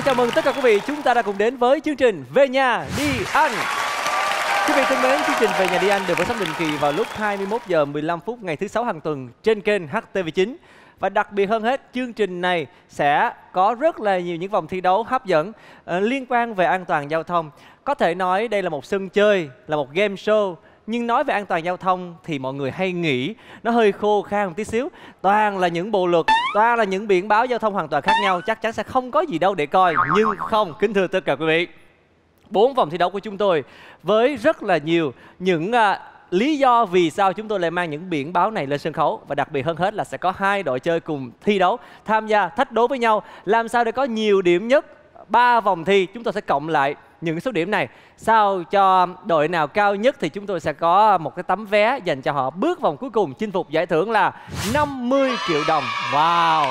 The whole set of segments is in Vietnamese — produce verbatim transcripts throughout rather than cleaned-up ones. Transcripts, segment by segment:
chào mừng tất cả quý vị, chúng ta đã cùng đến với chương trình Về Nhà Đi Ăn. Quý vị thân mến, chương trình Về Nhà Đi Ăn được phát sóng định kỳ vào lúc hai mươi mốt giờ mười lăm phút ngày thứ sáu hàng tuần trên kênh H T V chín. Và đặc biệt hơn hết, chương trình này sẽ có rất là nhiều những vòng thi đấu hấp dẫn uh, liên quan về an toàn giao thông. Có thể nói đây là một sân chơi, là một game show. Nhưng nói về an toàn giao thông thì mọi người hay nghĩ nó hơi khô khan một tí xíu. Toàn là những bộ luật, toàn là những biển báo giao thông hoàn toàn khác nhau. Chắc chắn sẽ không có gì đâu để coi. Nhưng không, kính thưa tất cả quý vị, bốn vòng thi đấu của chúng tôi với rất là nhiều những uh, lý do vì sao chúng tôi lại mang những biển báo này lên sân khấu. Và đặc biệt hơn hết là sẽ có hai đội chơi cùng thi đấu, tham gia thách đố với nhau. Làm sao để có nhiều điểm nhất ba vòng thi, chúng tôi sẽ cộng lại những số điểm này. Sao cho đội nào cao nhất thì chúng tôi sẽ có một cái tấm vé dành cho họ bước vòng cuối cùng, chinh phục giải thưởng là năm mươi triệu đồng. Wow,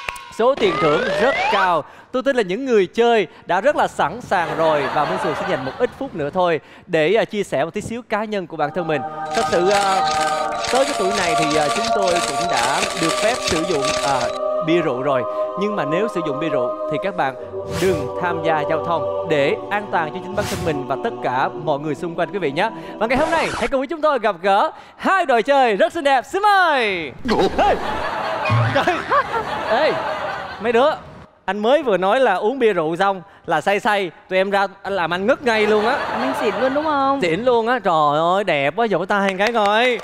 số tiền thưởng rất cao. Tôi tin là những người chơi đã rất là sẵn sàng rồi. Và Minh Sùi sẽ dành một ít phút nữa thôi để uh, chia sẻ một tí xíu cá nhân của bản thân mình. Thật sự uh, tới cái tuổi này thì uh, chúng tôi cũng đã được phép sử dụng uh, bia rượu rồi. Nhưng mà nếu sử dụng bia rượu thì các bạn đừng tham gia giao thông để an toàn cho chính bản thân mình và tất cả mọi người xung quanh quý vị nhé. Và ngày hôm nay hãy cùng với chúng tôi gặp gỡ hai đội chơi rất xinh đẹp. Xin mời. Hey. Trời. Ê, mấy đứa, anh mới vừa nói là uống bia rượu xong là say say, tụi em ra anh làm anh ngất ngay luôn á. Anh xỉn luôn đúng không? Xỉn luôn á, trời ơi đẹp quá, vỗ tay cái coi.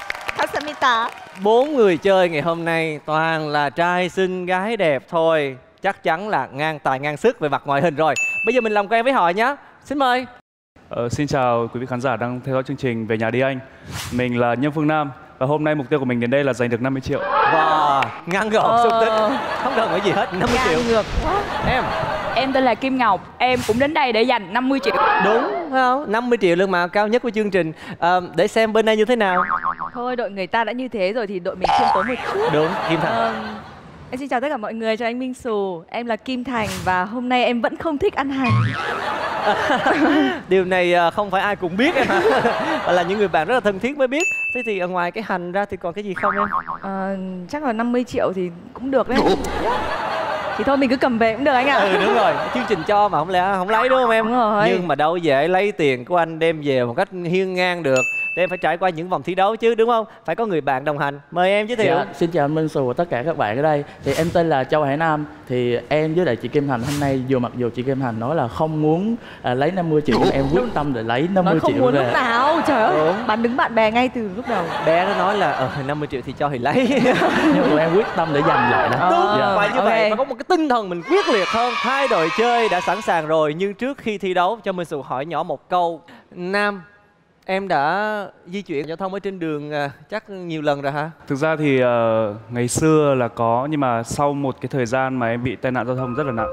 Kasamita. Bốn người chơi ngày hôm nay toàn là trai xinh gái đẹp thôi. Chắc chắn là ngang tài ngang sức về mặt ngoại hình rồi. Bây giờ mình làm quen với họ nhé. Xin mời. Ờ, xin chào quý vị khán giả đang theo dõi chương trình Về Nhà Đi Anh. Mình là Nhâm Phương Nam. Và hôm nay mục tiêu của mình đến đây là giành được năm mươi triệu. Wow, ngắn gọn ờ... xúc tích. Không cần phải gì hết, năm mươi triệu. Ngược quá. Em Em tên là Kim Ngọc. Em cũng đến đây để giành năm mươi triệu. đúng phải không? năm mươi triệu lương mà cao nhất của chương trình. à, Để xem bên đây như thế nào. Thôi đội người ta đã như thế rồi thì đội mình khiêm tốn một chút. Đúng, Kim Thành. ờ... Em xin chào tất cả mọi người, chào anh Minh Sù. Em là Kim Thành và hôm nay em vẫn không thích ăn hành. Điều này không phải ai cũng biết em hả? Là những người bạn rất là thân thiết mới biết. Thế thì ở ngoài cái hành ra thì còn cái gì không em? ờ, Chắc là năm mươi triệu thì cũng được đấy. Thì thôi mình cứ cầm về cũng được anh ạ. Ừ đúng rồi, chương trình cho mà không lẽ không lấy đúng không em? Đúng rồi. Nhưng mà đâu dễ lấy tiền của anh đem về một cách hiên ngang được. Thì em phải trải qua những vòng thi đấu chứ đúng không? Phải có người bạn đồng hành. Mời em giới thiệu. Dạ, xin chào anh Minh Sù và tất cả các bạn ở đây. Thì em tên là Châu Hải Nam. Thì em với lại chị Kim Thành hôm nay, dù mặc dù chị Kim Thành nói là không muốn à, lấy năm mươi triệu, nhưng em quyết tâm để lấy năm mươi nói không triệu muốn về. lúc nào, trời ơi. Đúng. Bạn đứng bạn bè ngay từ lúc đầu. Bé nó nói là ờ năm mươi triệu thì cho thì lấy. Nhưng tụi em quyết tâm để giành lại đó. Đúng, Dạ. phải như Ok. vậy. Phải có một cái tinh thần mình quyết liệt hơn. Hai đội chơi đã sẵn sàng rồi. Nhưng trước khi thi đấu cho Minh Sù hỏi nhỏ một câu. Nam, em đã di chuyển giao thông ở trên đường à, chắc nhiều lần rồi hả? Thực ra thì uh, ngày xưa là có, nhưng mà sau một cái thời gian mà em bị tai nạn giao thông rất là nặng.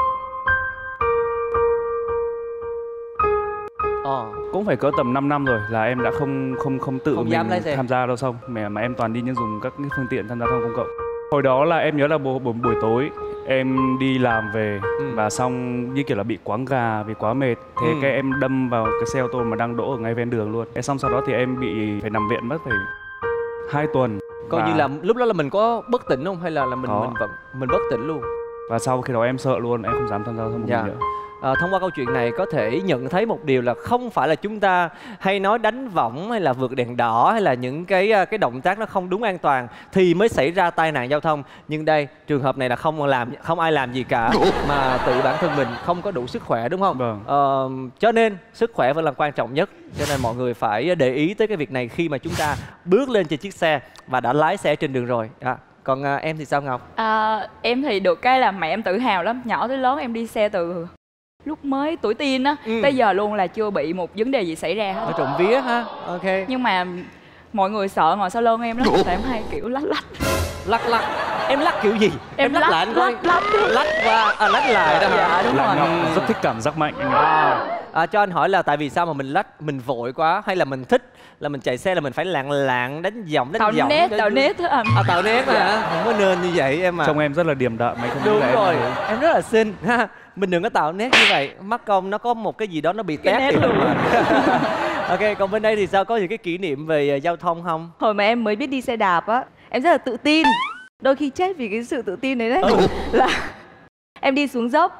Ờ. Cũng phải cỡ tầm năm năm rồi là em đã không không không tự Không dám lái mình xe. tham gia giao thông, mà mà em toàn đi những dùng các cái phương tiện tham gia giao thông công cộng. Hồi đó là em nhớ là buổi, buổi, buổi tối em đi làm về Ừ. và xong như kiểu là bị quáng gà vì quá mệt, thế Ừ. cái em đâm vào cái xe ô tô mà đang đỗ ở ngay ven đường luôn. Thế xong sau đó thì em bị phải nằm viện mất phải hai tuần. Coi Và- như là lúc đó là mình có bất tỉnh không hay là là mình Có. mình vẫn mình bất tỉnh luôn. Và sau khi đó em sợ luôn, em không dám tham gia giao thông một Dạ. mình nữa. À, thông qua câu chuyện này có thể nhận thấy một điều là không phải là chúng ta hay nói đánh võng hay là vượt đèn đỏ hay là những cái cái động tác nó không đúng an toàn thì mới xảy ra tai nạn giao thông. Nhưng đây trường hợp này là không làm không ai làm gì cả mà tự bản thân mình không có đủ sức khỏe đúng không? Vâng. Ờ, cho nên sức khỏe vẫn là quan trọng nhất. Cho nên mọi người phải để ý tới cái việc này khi mà chúng ta bước lên trên chiếc xe và đã lái xe trên đường rồi. À, còn à, em thì sao Ngọc? À, em thì được cái là mẹ em tự hào lắm. Nhỏ tới lớn em đi xe từ lúc mới tuổi teen á, Ừ. tới giờ luôn là chưa bị một vấn đề gì xảy ra hết. Ở trộm vía ha. Ok. Nhưng mà mọi người sợ ngồi sau lưng em lắm, tại em hay kiểu lách lách. Lắc lắc. Em lắc kiểu gì? Em lắc lắc- lại anh coi. lắc- lắc. Lắc qua à, lắc lại đó hả? Dạ đúng Là rồi. Ngọc rất thích cảm giác mạnh anh ạ. Wow. À, cho anh hỏi là tại vì sao mà mình lách, mình vội quá hay là mình thích là mình chạy xe là mình phải lạng lạng đánh vòng đánh Tạo vòng nét, để- tạo nét á anh. À, tạo nét hả? Không có nên như vậy em à. Trông em rất là điềm đạm, mấy không nghĩ Đúng là em rồi, như thế. em rất là xinh ha. Mình đừng có tạo nét như vậy. Mắt công nó có một cái gì đó nó bị Cái tét nét thì luôn. mà. Ok, còn bên đây thì sao, có những cái kỷ niệm về uh, giao thông không? Hồi mà em mới biết đi xe đạp á, em rất là tự tin. Đôi khi chết vì cái sự tự tin đấy đấy. Ừ. Là em đi xuống dốc,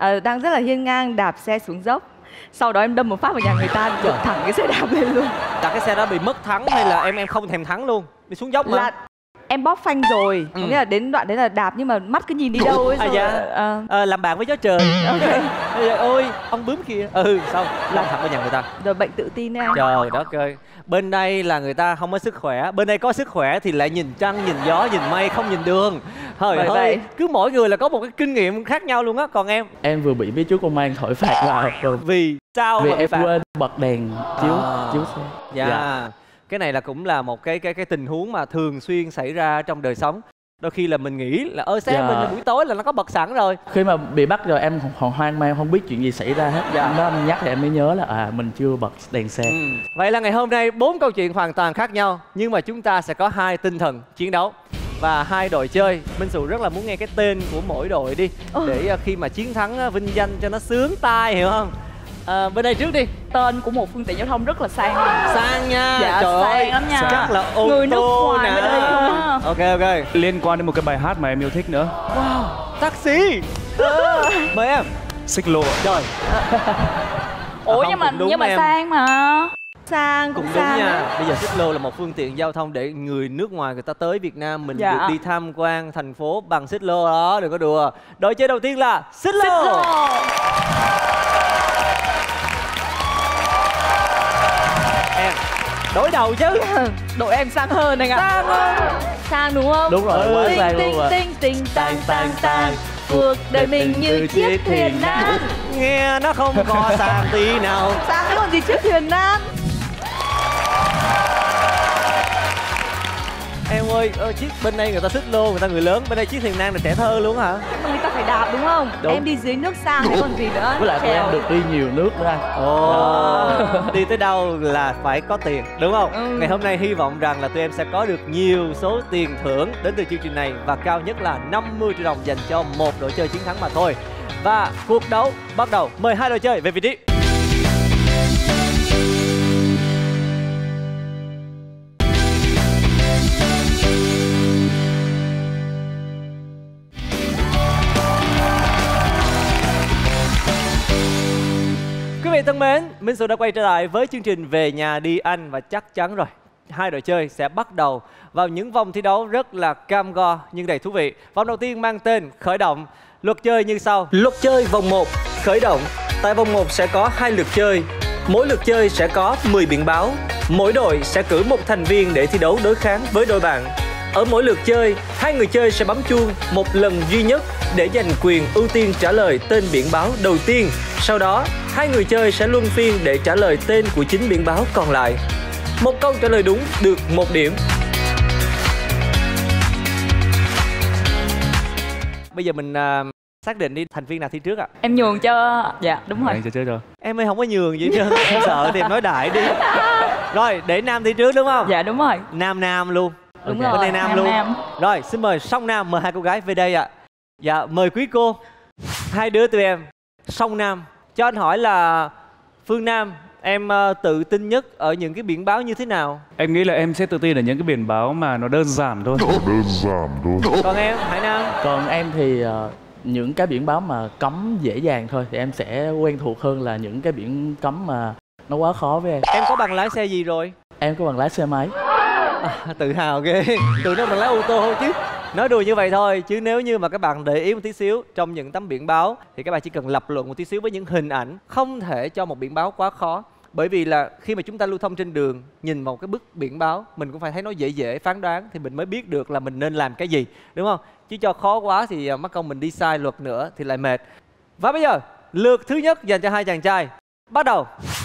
Ờ, đang rất là hiên ngang đạp xe xuống dốc. Sau đó em đâm một phát vào nhà người ta, giật thẳng cái xe đạp lên luôn. Là cái xe đó bị mất thắng hay là em em không thèm thắng luôn? Đi xuống dốc mà. Là em bóp phanh rồi, Ừ. có nghĩa là đến đoạn đấy là đạp nhưng mà mắt cứ nhìn đi đâu ấy. À Rồi, dạ. ờ, Ờ, làm bạn với gió trời. Bây giờ, ôi ông bướm kìa. Ừ, xong làm thẳng vào nhà người ta. rồi bệnh tự tin em. Trời đất ơi. Bên đây là người ta không có sức khỏe, bên đây có sức khỏe thì lại nhìn trăng, nhìn gió, nhìn mây, không nhìn đường. Trời Bởi ơi, vậy. cứ mỗi người là có một cái kinh nghiệm khác nhau luôn á. Còn em, Em vừa bị mấy chú công an thổi phạt vào rồi. vì sao Vì mà bị em phạt? quên bật đèn chiếu À. chiếu xe. Dạ. Cái này là cũng là một cái cái cái tình huống mà thường xuyên xảy ra trong đời sống. Đôi khi là mình nghĩ là ơ xe Dạ. mình là buổi tối là nó có bật sẵn rồi. Khi mà bị bắt rồi em còn hoang mang, không biết chuyện gì xảy ra hết. Dạ. Nó anh nhắc thì em mới nhớ là à mình chưa bật đèn xe. Ừ. Vậy là ngày hôm nay bốn câu chuyện hoàn toàn khác nhau, nhưng mà chúng ta sẽ có hai tinh thần chiến đấu và hai đội chơi. Minh Sù rất là muốn nghe cái tên của mỗi đội đi, Ồ. để à, khi mà chiến thắng à, vinh danh cho nó sướng tai, hiểu không? À, bên đây trước đi. Tên của một phương tiện giao thông rất là sang. Sang nha. Dạ, Trời sang ơi, lắm nha. chắc là ô Người nước tô ngoài nè. bên đây không á. Ok ok. Liên quan đến một cái bài hát mà em yêu thích nữa. Wow, taxi. À, mời em. Xích lô ạ. Trời. Ủa không, nhưng mà cũng đúng nhưng mà em. sang mà. Sang cũng, Cũng đúng sang nha. đấy. Bây giờ xích lô là một phương tiện giao thông để người nước ngoài người ta tới Việt Nam mình Dạ. được đi tham quan thành phố bằng xích lô đó, đừng có đùa. Đội chơi đầu tiên là xích lô. Xích lô. Em đối đầu chứ. Đội em sang hơn anh ạ. Sang ơi. Sang đúng không? Đúng rồi, quá Tinh sang tinh luôn rồi. tinh tinh tang tang tang. Cuộc đời mình như chiếc thuyền nan. Nghe nó không có sang tí nào. Sang cái còn gì chiếc thuyền nan. Em ơi, ơ, chiếc bên đây người ta xích lô, người ta người lớn, bên đây chiếc thuyền nan là trẻ thơ luôn hả? Mà người ta phải đạp đúng không? Đúng. Em đi dưới nước sang hay còn gì nữa. Với lại tụi em Trèo. được đi nhiều nước nữa anh. Ồ, đi tới đâu là phải có tiền, đúng không? Ừ. Ngày hôm nay hy vọng rằng là tụi em sẽ có được nhiều số tiền thưởng đến từ chương trình này và cao nhất là năm mươi triệu đồng dành cho một đội chơi chiến thắng mà thôi. Và cuộc đấu bắt đầu. Mời hai đội chơi về vị trí. Quý vị thân mến, Minh Sù đã quay trở lại với chương trình Về Nhà Đi Anh và chắc chắn rồi, hai đội chơi sẽ bắt đầu vào những vòng thi đấu rất là cam go nhưng đầy thú vị. Vòng đầu tiên mang tên Khởi Động. Luật chơi như sau. Luật chơi vòng một, Khởi Động. Tại vòng một sẽ có hai lượt chơi. Mỗi lượt chơi sẽ có mười biển báo. Mỗi đội sẽ cử một thành viên để thi đấu đối kháng với đội bạn. Ở mỗi lượt chơi, hai người chơi sẽ bấm chuông một lần duy nhất để giành quyền ưu tiên trả lời tên biển báo đầu tiên. Sau đó, hai người chơi sẽ luân phiên để trả lời tên của chính biển báo còn lại. Một câu trả lời đúng được một điểm. Bây giờ mình à, xác định đi, thành viên nào thi trước ạ? Em nhường cho. Dạ đúng rồi. Anh chơi chơi rồi. Em ơi không có nhường gì hết trơn, em sợ thì em nói đại đi. Rồi, để nam thi trước đúng không? Dạ đúng rồi. Nam nam luôn. Đúng Ok. rồi. Bên đây nam, Nam luôn. nam. Rồi, xin mời Song Nam, mời hai cô gái về đây ạ. Dạ, mời quý cô. Hai đứa tụi em. Song Nam, cho anh hỏi là Phương Nam, em uh, tự tin nhất ở những cái biển báo như thế nào? Em nghĩ là em sẽ tự tin ở những cái biển báo mà nó đơn giản thôi. đơn giản thôi. Còn em, Hải Nam? Còn em thì ờ, những cái biển báo mà cấm dễ dàng thôi thì em sẽ quen thuộc hơn là những cái biển cấm mà nó quá khó với em. Em có bằng lái xe gì rồi? Em có bằng lái xe máy. À, tự hào ghê. Tự nó bằng lái ô tô thôi chứ. Nói đùa như vậy thôi, chứ nếu như mà các bạn để ý một tí xíu trong những tấm biển báo thì các bạn chỉ cần lập luận một tí xíu với những hình ảnh, không thể cho một biển báo quá khó. Bởi vì là khi mà chúng ta lưu thông trên đường, nhìn vào cái bức biển báo, mình cũng phải thấy nó dễ dễ phán đoán thì mình mới biết được là mình nên làm cái gì, đúng không? Chứ cho khó quá thì à, mắc công mình đi sai luật nữa thì lại mệt. Và bây giờ, lượt thứ nhất dành cho hai chàng trai. Bắt đầu.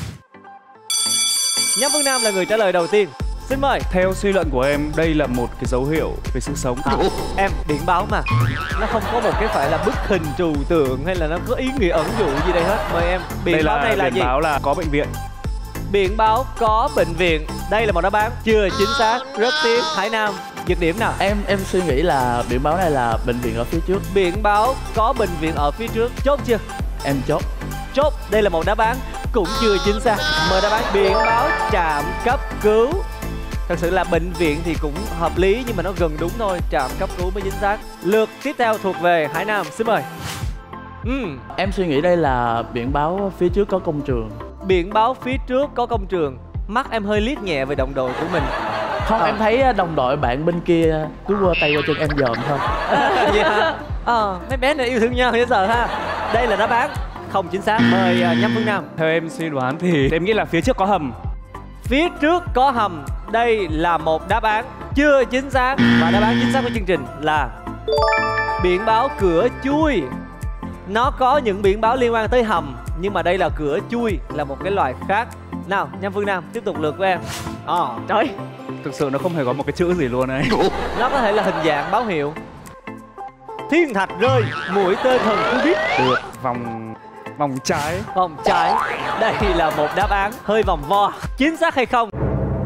Nhóm Phương Nam là người trả lời đầu tiên. Xin mời. Theo suy luận của em, đây là một cái dấu hiệu về sự sống. À, em, biển báo mà nó không có một cái phải là bức hình trừu tượng hay là nó có ý nghĩa ẩn dụ gì đây hết. Mời em. Biển Đây báo là này là biển gì? báo là có bệnh viện. Biển báo có bệnh viện. Đây là một đáp án chưa chính xác. Rất tiếc. Hải Nam, dứt điểm nào. Em em suy nghĩ là biển báo này là bệnh viện ở phía trước. Biển báo có bệnh viện ở phía trước. Chốt chưa? Em chốt. Chốt. Đây là một đáp án cũng chưa chính xác. Mời đáp án biển báo trạm cấp cứu. Thật sự là bệnh viện thì cũng hợp lý nhưng mà nó gần đúng thôi. Trạm cấp cứu mới chính xác. Lượt tiếp theo thuộc về Hải Nam. Xin mời. Ừ. Em suy nghĩ đây là biển báo phía trước có công trường. Biển báo phía trước có công trường. Mắt em hơi liếc nhẹ về đồng đội của mình. Không, à. em thấy đồng đội bạn bên kia cứ quơ tay qua chân em dòm thôi. Vậy hả? Ờ, mấy bé này yêu thương nhau bây giờ ha. Đây là đáp án không chính xác. Mời uh, Nhâm Phương Nam. Theo em suy đoán thì em nghĩ là phía trước có hầm. Phía trước có hầm. Đây là một đáp án chưa chính xác. Và đáp án chính xác của chương trình là biển báo cửa chui. Nó có những biển báo liên quan tới hầm, nhưng mà đây là cửa chui, là một cái loại khác. Nào, Nhâm Phương Nam, tiếp tục lượt của em. Ờ, à. Trời. Thực sự nó không hề có một cái chữ gì luôn ấy. Nó có thể là hình dạng báo hiệu. Thiên thạch rơi, mũi tên thần Cupid. Được, vòng vòng trái. Vòng trái. Đây là một đáp án hơi vòng vo. Chính xác hay không?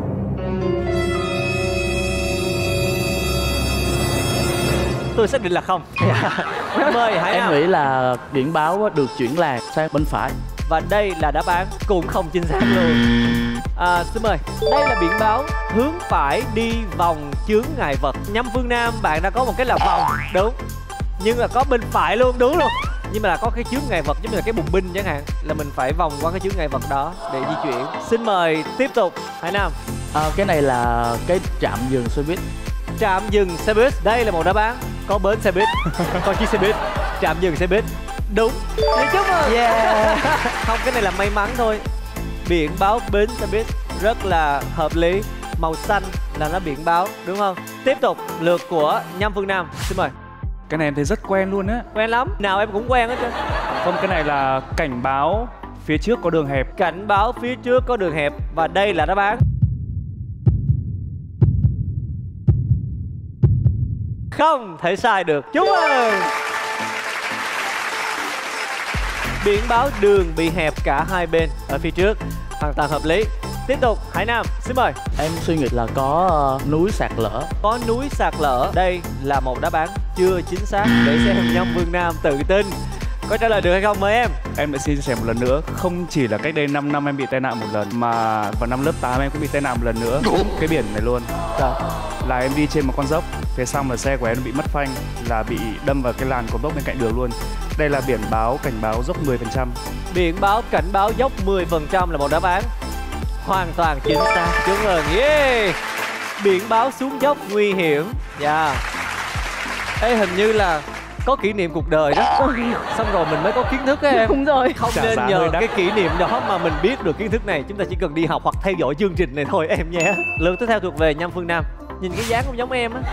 Tôi xác định là không. Mời Hải Em Nam. nghĩ là biển báo được chuyển làn sang bên phải. Và đây là đáp án cũng không chính xác luôn. À, xin mời. Đây là biển báo hướng phải đi vòng chướng ngại vật. Nhâm Phương Nam, bạn đã có một cái là vòng. Đúng. Nhưng là có bên phải luôn, đúng luôn. Nhưng mà là có cái chướng ngại vật giống như là cái bùng binh chẳng hạn. Là mình phải vòng qua cái chướng ngại vật đó để di chuyển. Xin mời tiếp tục Hải Nam. À, cái này là cái trạm dừng xe buýt. Trạm dừng xe buýt. Đây là một đáp án. Có bến xe buýt. Có chiếc xe buýt. Trạm dừng xe buýt. Đúng. Đi chúc mừng. Yeah. Không, cái này là may mắn thôi. Biển báo bến xe buýt rất là hợp lý. Màu xanh là nó biển báo, đúng không? Tiếp tục lượt của Nhâm Phương Nam. Xin mời. Cái này em thấy rất quen luôn á. Quen lắm. Nào em cũng quen hết trơn. Không, cái này là cảnh báo phía trước có đường hẹp. Cảnh báo phía trước có đường hẹp. Và đây là đáp án không thể sai được. Chúc mừng. Biển báo đường bị hẹp cả hai bên ở phía trước. Hoàn toàn hợp lý. Tiếp tục Hải Nam, xin mời. Em suy nghĩ là có uh, núi sạt lở. Có núi sạt lở. Đây là một đáp án chưa chính xác. Để xem Nhâm Phương Nam tự tin có trả lời được hay không. Mời em. Em lại xin sẻ một lần nữa. Không chỉ là cách đây năm năm em bị tai nạn một lần, mà vào năm lớp tám em cũng bị tai nạn một lần nữa. Cái biển này luôn. Rồi. Là em đi trên một con dốc, phía sau là xe của em bị mất phanh, là bị đâm vào cái làn của dốc bên cạnh đường luôn. Đây là biển báo cảnh báo dốc mười phần trăm. Biển báo cảnh báo dốc mười phần trăm là một đáp án hoàn toàn chính xác. Chúc mừng. Yeah. Biển báo xuống dốc nguy hiểm. Dạ. Yeah. Ê, hình như là có kỷ niệm cuộc đời đó. Xong rồi mình mới có kiến thức á em. Đúng rồi. Không Trả nên giá nhờ hơi đắt. cái kỷ niệm đó mà mình biết được kiến thức này. Chúng ta chỉ cần đi học hoặc theo dõi chương trình này thôi em nhé. Lượt tiếp theo thuộc về Nhâm Phương Nam. Nhìn cái dáng cũng giống em á.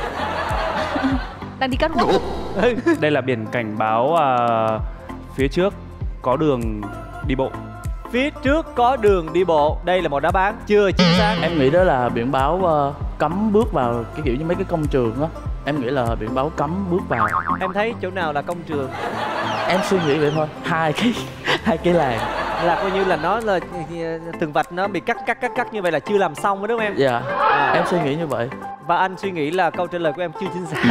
Đang đi cắt hút. Đây là biển cảnh báo à, phía trước có đường đi bộ. Phía trước có đường đi bộ. Đây là một đáp án chưa chính xác. Em nghĩ đó là biển báo uh, cấm bước vào cái kiểu như mấy cái công trường á. Em nghĩ là biển báo cấm bước vào. Em thấy chỗ nào là công trường? Em suy nghĩ vậy thôi. Hai cái hai cái làng. Là coi như là nó là từng vạch nó bị cắt cắt cắt cắt như vậy là chưa làm xong đó đúng không em? Dạ. À. Em suy nghĩ như vậy. Và anh suy nghĩ là câu trả lời của em chưa chính xác.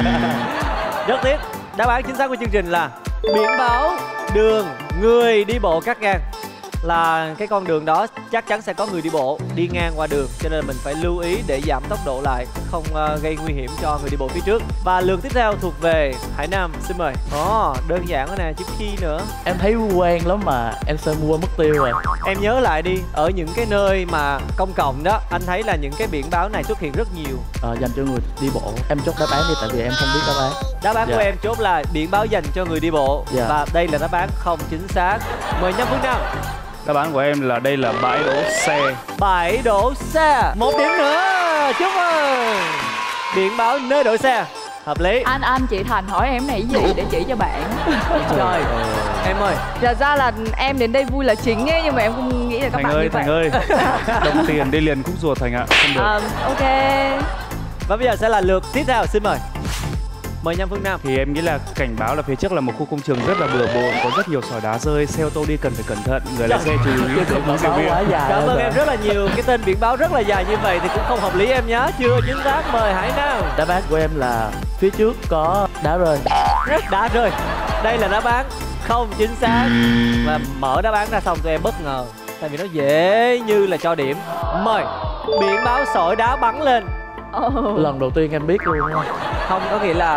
Rất tiếc. Đáp án chính xác của chương trình là biển báo đường người đi bộ cắt ngang. Là cái con đường đó chắc chắn sẽ có người đi bộ đi ngang qua đường, cho nên là mình phải lưu ý để giảm tốc độ lại, không uh, gây nguy hiểm cho người đi bộ phía trước. Và lượt tiếp theo thuộc về Hải Nam, xin mời. Ồ, oh, đơn giản đó nè, chứ chi nữa. Em thấy quen lắm mà em sẽ mua mất tiêu rồi. Em nhớ lại đi, ở những cái nơi mà công cộng đó, anh thấy là những cái biển báo này xuất hiện rất nhiều. À, dành cho người đi bộ. Em chốt đáp án đi, tại vì em không biết đáp án. Đáp án Dạ. của em chốt là biển báo dành cho người đi bộ. Dạ. Và đây là đáp án không chính xác. Mời Nhâm Phương Nam. Đáp án của em là đây là bãi đỗ xe. Bãi đỗ xe. Một điểm nữa. Chúc mừng. Biển báo nơi đỗ xe. Hợp lý. Anh anh chị Thành hỏi em này cái gì để chỉ cho bạn. Trời. Em ơi. Thật ra là em đến đây vui là chính ấy, nhưng mà em không nghĩ là các Thành bạn ơi, như Thành vậy. ơi. Đồng tiền đi liền khúc ruột Thành ạ. Không được. À, ok. Và bây giờ sẽ là lượt tiếp theo, xin mời. Mời Nhâm Phương Nam. Thì em nghĩ là cảnh báo là phía trước là một khu công trường rất là bừa bộn, có rất nhiều sỏi đá rơi, xe ô tô đi cần phải cẩn thận, người lái xe chú ý để Biển uống rượu báo bia. quá dài. Cảm ơn rồi. em rất là nhiều. Cái tên biển báo rất là dài như vậy thì cũng không hợp lý em nhé. Chưa chính xác. Mời Hải Nam. Đáp án của em là phía trước có đá rơi. Đá rơi. Đây là đáp án không chính xác. Và mở đáp án ra xong tụi em bất ngờ, tại vì nó dễ như là cho điểm. Mời. Biển báo sỏi đá bắn lên. Oh. Lần đầu tiên em biết luôn. Không có nghĩa là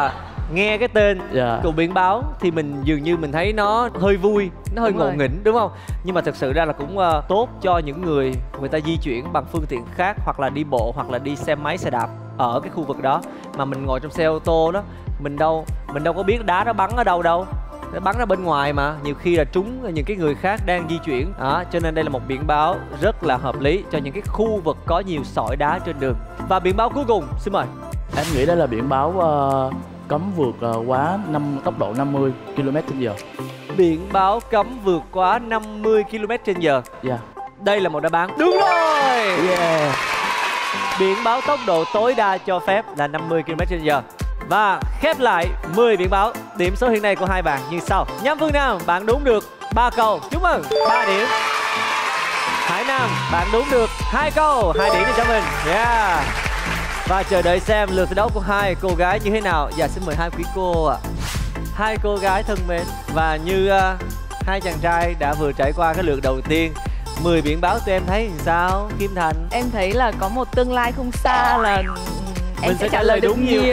nghe cái tên Dạ. của biển báo thì mình dường như mình thấy nó hơi vui, nó hơi Đúng ngộ rồi. nghĩnh đúng không? Nhưng mà thực sự ra là cũng uh, tốt cho những người người ta di chuyển bằng phương tiện khác, hoặc là đi bộ, hoặc là đi xe máy, xe đạp ở cái khu vực đó. Mà mình ngồi trong xe ô tô đó, mình đâu mình đâu có biết đá nó bắn ở đâu đâu, nó bắn ra bên ngoài mà, nhiều khi là trúng những cái người khác đang di chuyển đó. Cho nên đây là một biển báo rất là hợp lý cho những cái khu vực có nhiều sỏi đá trên đường. Và biển báo cuối cùng xin mời. Em nghĩ đây là biển báo uh, cấm vượt uh, quá năm tốc độ năm mươi ki lô mét trên giờ. Biển báo cấm vượt quá năm mươi ki lô mét trên giờ. Dạ. Đây là một đáp án đúng rồi. Yeah. Biển báo tốc độ tối đa cho phép là năm mươi ki lô mét trên giờ. Và khép lại mười biển báo. Điểm số hiện nay của hai bạn như sau. Nhâm Phương Nam, bạn đúng được ba câu, chúc mừng, ba điểm. Hải Nam, bạn đúng được hai câu, hai điểm cho mình. Yeah. Và chờ đợi xem lượt thi đấu của hai cô gái như thế nào. Dạ xin mời hai quý cô ạ. Hai cô gái thân mến, và như uh, hai chàng trai đã vừa trải qua cái lượt đầu tiên, mười biển báo tụi em thấy làm sao Kim Thành? Em thấy là có một tương lai không xa là ừm, em Mình sẽ trả lời đúng nhiều.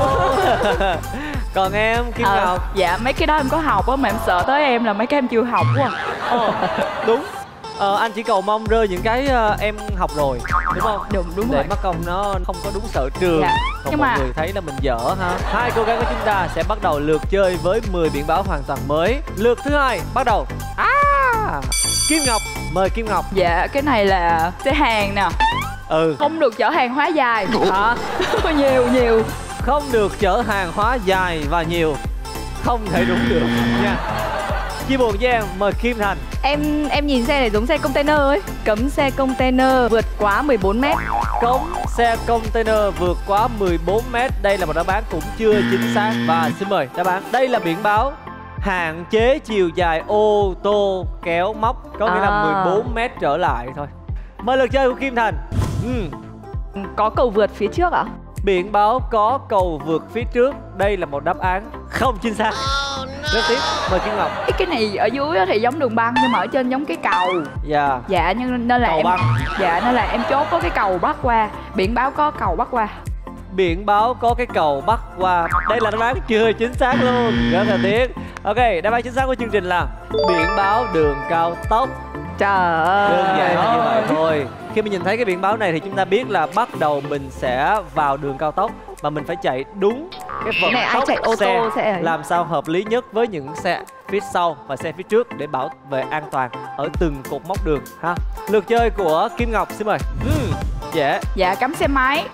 Còn em Kim Ờ, Ngọc? dạ mấy cái đó em có học á, mà em sợ tới em là mấy cái em chưa học quá. Ồ, đúng. Ờ, anh chỉ cầu mong rơi những cái uh, em học rồi, đúng không? Đúng đúng Để rồi. mất công nó không có đúng sở trường. Dạ. Còn Nhưng mọi mà- người thấy là mình dở ha. Hai cô gái của chúng ta sẽ bắt đầu lượt chơi với mười biển báo hoàn toàn mới. Lượt thứ hai bắt đầu. À, Kim Ngọc, mời Kim Ngọc. Dạ cái này là xe hàng nè, Ừ. không được chở hàng hóa dài. Hả? nhiều nhiều. Không được chở hàng hóa dài và nhiều. Không thể đúng được nha. Chia buồn với em, mời Kim Thành. Em em nhìn xe này giống xe container ấy. Cấm xe container vượt quá mười bốn mét. Cấm xe container vượt quá mười bốn mét. Đây là một đáp án cũng chưa chính xác. Và xin mời đáp án. Đây là biển báo hạn chế chiều dài ô tô kéo móc, có nghĩa là À. mười bốn mét trở lại thôi. Mời lượt chơi của Kim Thành. ừ. Có cầu vượt phía trước ạ? Biển báo có cầu vượt phía trước. Đây là một đáp án không chính xác. Rất tiếp, mời Kim Ngọc. Cái cái này ở dưới á thì giống đường băng, nhưng mà ở trên giống cái cầu. Dạ. Dạ nhưng nên là Cầu em băng. dạ nên là em chốt có cái cầu bắc qua. Biển báo có cầu bắc qua. Biển báo có cái cầu bắc qua. Đây là đáp án chưa chính xác luôn. Rất là tiếc. Ok, đáp án chính xác của chương trình là biển báo đường cao tốc. Trời ơi. Đơn giản là như vậy thôi. Khi mình nhìn thấy cái biển báo này thì chúng ta biết là bắt đầu mình sẽ vào đường cao tốc, mà mình phải chạy đúng cái vận Này, ai tốc chạy ô tô xe sẽ ấy. làm sao hợp lý nhất với những xe phía sau và xe phía trước để bảo vệ an toàn ở từng cột mốc đường ha. Lượt chơi của Kim Ngọc xin mời. Ừ, dễ. Dạ cấm xe máy.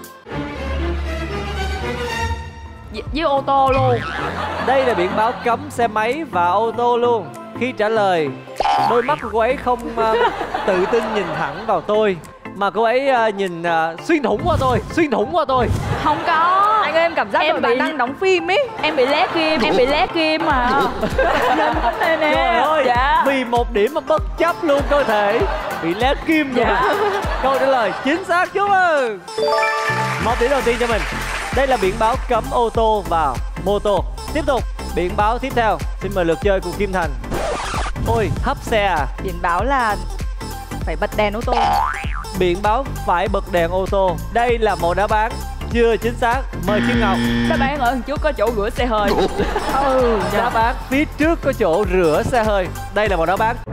Dạ, với ô tô luôn. Đây là biển báo cấm xe máy và ô tô luôn. Khi trả lời, đôi mắt của cô ấy không uh, tự tin nhìn thẳng vào tôi, mà cô ấy uh, nhìn uh, xuyên thủng qua tôi, xuyên thủng qua tôi. Không có. Anh ơi em cảm giác Em đội bạn bị- đang đóng phim ấy. Em bị lét kim, em bị lét kim mà. Nên thế nè. Trời ơi, Dạ. vì một điểm mà bất chấp luôn cơ thể, bị lét kim rồi. Dạ. Câu trả lời chính xác, chúc mừng. Một điểm đầu tiên cho mình. Đây là biển báo cấm ô tô và mô tô. Tiếp tục, biển báo tiếp theo. Xin mời lượt chơi của Kim Thành. Ôi, hấp xe à? Biển báo là phải bật đèn ô tô. Biển báo phải bật đèn ô tô. Đây là một đáp án chưa chính xác. Mời Kim Ngọc. Đáp án ở đằng trước có chỗ rửa xe hơi. Ừ. Đáp án phía trước có chỗ rửa xe hơi. Đây là một đáp án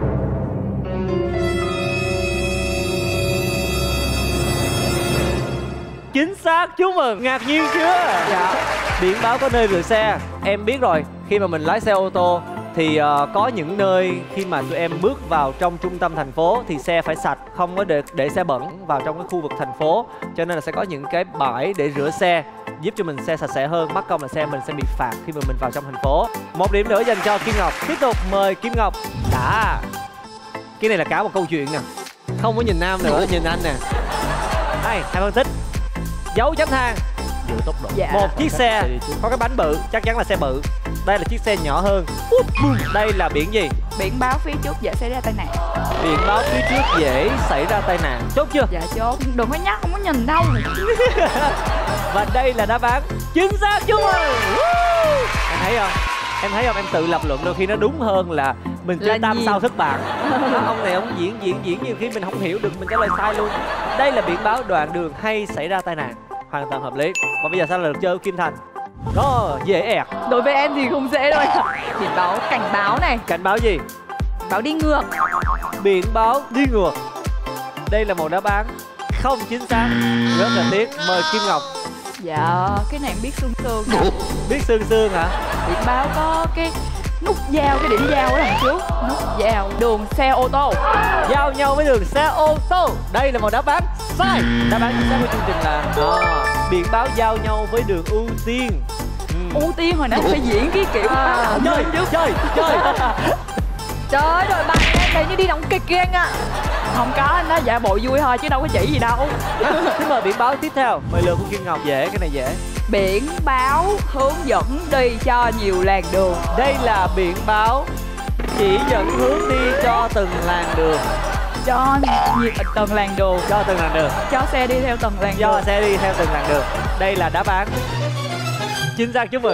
chính xác, chúc mừng. Ngạc nhiên chưa? Dạ. Biển báo có nơi rửa xe. Em biết rồi, khi mà mình lái xe ô tô thì uh, có những nơi khi mà tụi em bước vào trong trung tâm thành phố thì xe phải sạch, không có để, để xe bẩn vào trong cái khu vực thành phố. Cho nên là sẽ có những cái bãi để rửa xe, giúp cho mình xe sạch sẽ hơn, mắc công là xe mình sẽ bị phạt khi mà mình vào trong thành phố. Một điểm nữa dành cho Kim Ngọc. Tiếp tục mời Kim Ngọc. Đã. Cái này là cả một câu chuyện nè. Không có nhìn Nam nữa, nhìn anh nè. Đây, hai phân tích. Dấu chấm than. Giữ tốc độ. Dạ. Một chiếc xe có cái bánh bự, chắc chắn là xe bự. Đây là chiếc xe nhỏ hơn. Đây là biển gì? Biển báo phía trước dễ xảy ra tai nạn. Biển báo phía trước dễ xảy ra tai nạn. Chốt chưa? Dạ chốt. Đừng có nhắc, không có nhìn đâu. Và đây là đáp án chính xác, chúc mừng. Em thấy không? Em thấy không? Em tự lập luận đôi khi nó đúng hơn là mình chơi Là tam gì? sao thất bại. Đó, ông này ông diễn diễn diễn nhiều khi mình không hiểu được, mình trả lời sai luôn. Đây là biển báo đoạn đường hay xảy ra tai nạn. Hoàn toàn hợp lý. Và bây giờ sẽ là lượt chơi của Kim Thành. Đó, dễ ẹt. Đối với em thì không dễ đâu. Biển báo cảnh báo này. Cảnh báo gì? Báo đi ngược. Biển báo đi ngược. Đây là một đáp án không chính xác. Rất là tiếc. Mời Kim Ngọc. Dạ, cái này em biết sương sương. Biết sương sương hả? Biển báo có cái nút giao, cái điểm giao ở đằng trước. Nút giao đường xe ô tô. Giao nhau với đường xe ô tô. Đây là một đáp án sai. Đáp án chính xác của chương trình là à, biển báo giao nhau với đường ưu tiên. Ừ. Ưu tiên hồi nãy phải diễn cái kiểu À, Chơi, chơi, chơi. Trời ơi, đội bạn em đấy như đi đóng kịch kia anh ạ. Không có, anh nói dạ bộ vui thôi chứ đâu có chỉ gì đâu. Xin mời biển báo tiếp theo. Mời lượt của Kim Ngọc. Dễ, cái này dễ. Biển báo hướng dẫn đi cho nhiều làn đường. Đây là biển báo chỉ dẫn hướng đi cho từng làn đường. Cho nhiều từng làn đường. Cho từng làn đường. Cho xe đi theo từng làn Do đường. xe đi theo từng làn đường. Đây là đáp án chính xác. Chúc mừng.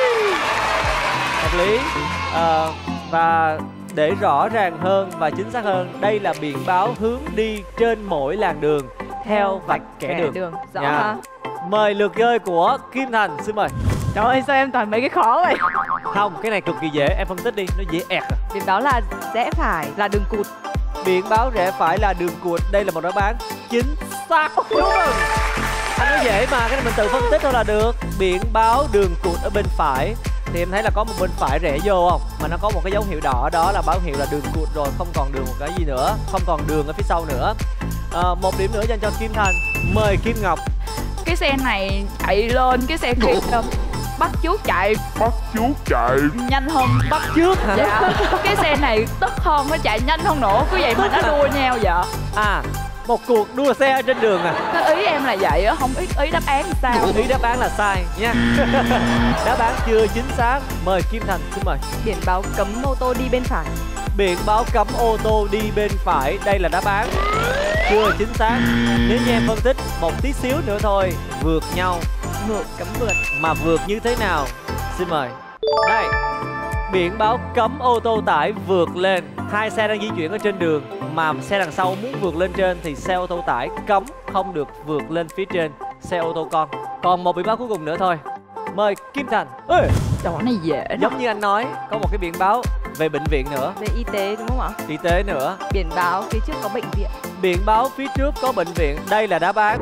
Hợp lý. Ờ, và để rõ ràng hơn và chính xác hơn, đây là biển báo hướng đi trên mỗi làn đường theo vạch kẻ đường. đường. Rõ Dạ. hả? Mời lượt chơi của Kim Thành. Xin mời. Trời ơi, sao em toàn mấy cái khó vậy? Không, cái này cực kỳ dễ. Em phân tích đi, nó dễ ẹt à. Biển báo là rẽ phải là đường cụt. Biển báo rẽ phải là đường cụt. Đây là một đáp án chính xác. Đúng rồi. Anh nói dễ mà, cái này mình tự phân tích thôi là được. Biển báo đường cụt ở bên phải thì em thấy là có một bên phải rẽ vô không? Mà nó có một cái dấu hiệu đỏ, đó là báo hiệu là đường cụt rồi, không còn đường một cái gì nữa, không còn đường ở phía sau nữa. À, một điểm nữa dành cho Kim Thành. Mời Kim Ngọc. Cái xe này chạy lên, cái xe kia bắt chú chạy Bắt chú chạy nhanh hơn. Bắt trước hả? Dạ. Cái xe này tức hơn, nó chạy nhanh hơn nữa. Cứ vậy mà nó đua nhau vậy. À, một cuộc đua xe trên đường à? Cái ý em là vậy á, không ý ý đáp án sao. Ý đáp án là sai nha. Đáp án chưa chính xác. Mời Kim Thành. Xin mời. Biển báo cấm ô tô đi bên phải. Biển báo cấm ô tô đi bên phải. Đây là đáp án chưa chính xác. Nếu như em phân tích một tí xíu nữa thôi, vượt nhau. Ngược cấm vượt. Mà vượt như thế nào? Xin mời. Đây, biển báo cấm ô tô tải vượt lên. Hai xe đang di chuyển ở trên đường, mà xe đằng sau muốn vượt lên trên thì xe ô tô tải cấm không được vượt lên phía trên xe ô tô con. Còn một biển báo cuối cùng nữa thôi. Mời Kim Thành. Ê, Chỗ này dễ đó. giống như anh nói, có một cái biển báo về bệnh viện nữa, Về y tế đúng không ạ? y tế nữa. Biển báo phía trước có bệnh viện. Biển báo phía trước có bệnh viện. Đây là đáp án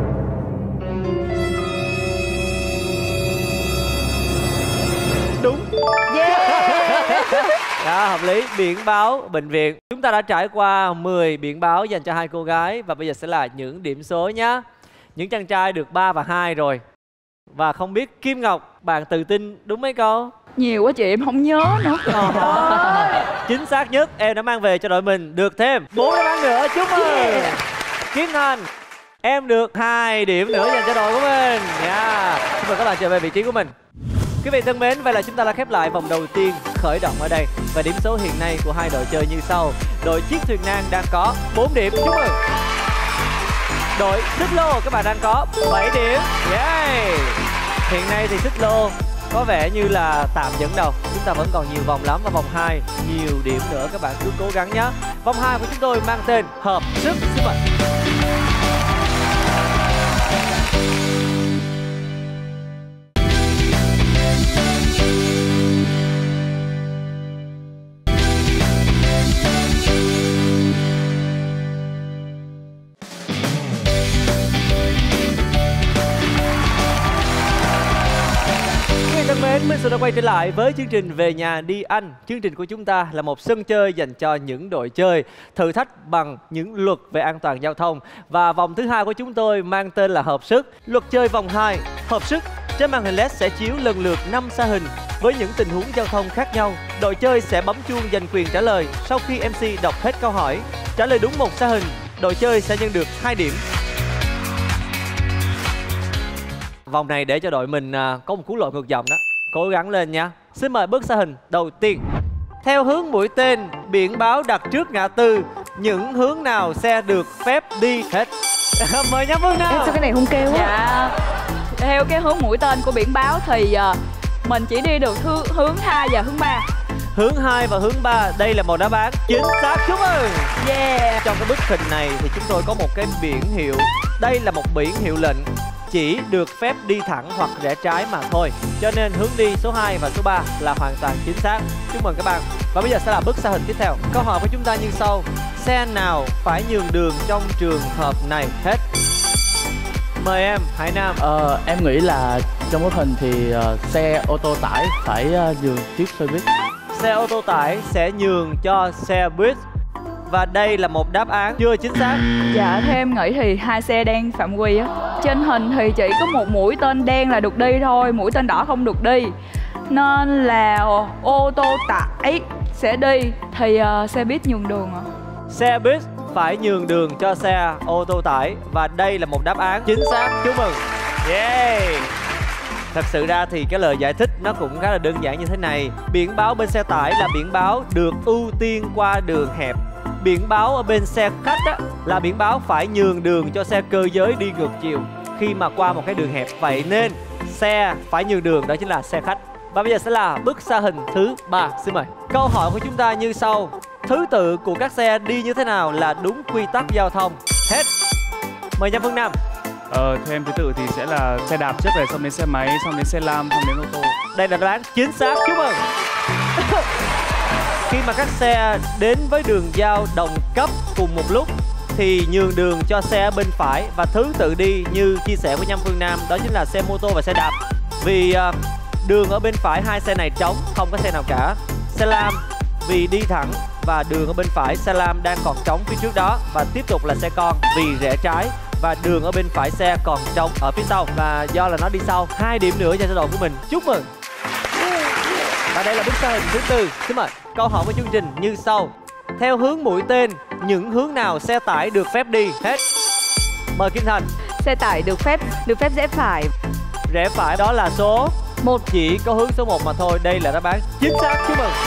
đúng. Yeah. Đó, hợp lý. Biển báo bệnh viện. Chúng ta đã trải qua mười biển báo dành cho hai cô gái. Và bây giờ sẽ là những điểm số nhé. Những chàng trai được ba và hai rồi. Và không biết Kim Ngọc, bạn tự tin đúng mấy câu? Nhiều quá chị, em không nhớ nữa. Chính xác nhất, em đã mang về cho đội mình được thêm bốn đáp án nữa. Chúc mừng. Kim Thành, em được hai điểm nữa dành cho đội của mình. Yeah. Xin mời các bạn trở về vị trí của mình. Quý vị thân mến, vậy là chúng ta đã khép lại vòng đầu tiên khởi động ở đây. Và điểm số hiện nay của hai đội chơi như sau. Đội Chiếc Thuyền Nan đang có bốn điểm. Chúc mừng. Đội Xích Lô các bạn đang có bảy điểm. Yeah. Hiện nay thì Xích Lô có vẻ như là tạm dẫn đầu. Chúng ta vẫn còn nhiều vòng lắm. Và vòng hai nhiều điểm nữa, các bạn cứ cố gắng nhé. Vòng hai của chúng tôi mang tên Hợp Sức. Xin mời. Thân mến, Minh Xuân đã quay trở lại với chương trình Về Nhà Đi Anh. Chương trình của chúng ta là một sân chơi dành cho những đội chơi, thử thách bằng những luật về an toàn giao thông. Và vòng thứ hai của chúng tôi mang tên là Hợp Sức. Luật chơi vòng hai, Hợp Sức. Trên màn hình led sẽ chiếu lần lượt năm sa hình với những tình huống giao thông khác nhau. Đội chơi sẽ bấm chuông giành quyền trả lời sau khi em xê đọc hết câu hỏi. Trả lời đúng một sa hình, đội chơi sẽ nhận được hai điểm. Vòng này để cho đội mình à, có một cú lội ngược dòng đó. Cố gắng lên nha. Xin mời bước sa hình đầu tiên. Theo hướng mũi tên, biển báo đặt trước ngã tư, những hướng nào xe được phép đi hết. Mời Nhã Vương nào. Em sao cái này không kêu á? Dạ. Theo cái hướng mũi tên của biển báo thì uh, mình chỉ đi được hướng, hướng hai và hướng ba. Hướng hai và hướng ba, đây là một đáp án chính xác. Chúc mừng. Yeah. Trong cái bức hình này thì chúng tôi có một cái biển hiệu. Đây là một biển hiệu lệnh. chỉ được phép đi thẳng hoặc rẽ trái mà thôi. Cho nên hướng đi số hai và số ba là hoàn toàn chính xác. Chúc mừng các bạn. Và bây giờ sẽ là bức xa hình tiếp theo. Câu hỏi của chúng ta như sau: xe nào phải nhường đường trong trường hợp này? Hết. Mời em, Hải Nam. Ờ, em nghĩ là trong bức hình thì uh, xe ô tô tải phải uh, nhường chiếc xe buýt. Xe ô tô tải sẽ nhường cho xe buýt. Và đây là một đáp án chưa chính xác. Dạ, theo em nghĩ thì hai xe đen phạm quy á. Trên hình thì chỉ có một mũi tên đen là được đi thôi, mũi tên đỏ không được đi. Nên là ô tô tải sẽ đi, thì uh, xe buýt nhường đường ạ. Xe buýt phải nhường đường cho xe ô tô tải. Và đây là một đáp án chính xác. Chúc mừng. Yeah. Thật sự ra thì cái lời giải thích nó cũng khá là đơn giản như thế này. Biển báo bên xe tải là biển báo được ưu tiên qua đường hẹp. Biển báo ở bên xe khách á, là biển báo phải nhường đường cho xe cơ giới đi ngược chiều khi mà qua một cái đường hẹp. Vậy nên xe phải nhường đường đó chính là xe khách. Và bây giờ sẽ là bức xa hình thứ ba. Xin mời. Câu hỏi của chúng ta như sau: thứ tự của các xe đi như thế nào là đúng quy tắc giao thông? Hết. Mời Nhâm Phương Nam. Ờ, theo em thứ tự thì sẽ là xe đạp trước rồi, xong đến xe máy, xong đến xe lam, xong đến ô tô. Đây là đáp án chính xác. Chúc mừng. Khi mà các xe đến với đường giao đồng cấp cùng một lúc thì nhường đường cho xe ở bên phải. Và thứ tự đi như chia sẻ với Nhâm Phương Nam đó chính là xe mô tô và xe đạp. Vì uh, đường ở bên phải hai xe này trống, không có xe nào cả. Xe lam vì đi thẳng và đường ở bên phải xe lam đang còn trống phía trước đó. Và tiếp tục là xe con vì rẽ trái và đường ở bên phải xe còn trống ở phía sau. Và do là nó đi sau, hai điểm nữa cho xe đội của mình. Chúc mừng. Và đây là bức xa hình thứ tư. Xin mời. Câu hỏi của chương trình như sau: theo hướng mũi tên, những hướng nào xe tải được phép đi? Hết. Mời Kim Thành. Xe tải được phép được phép rẽ phải. Rẽ phải đó là số Một. Chỉ có hướng số một mà thôi. Đây là đáp án chính xác. Chúc mừng.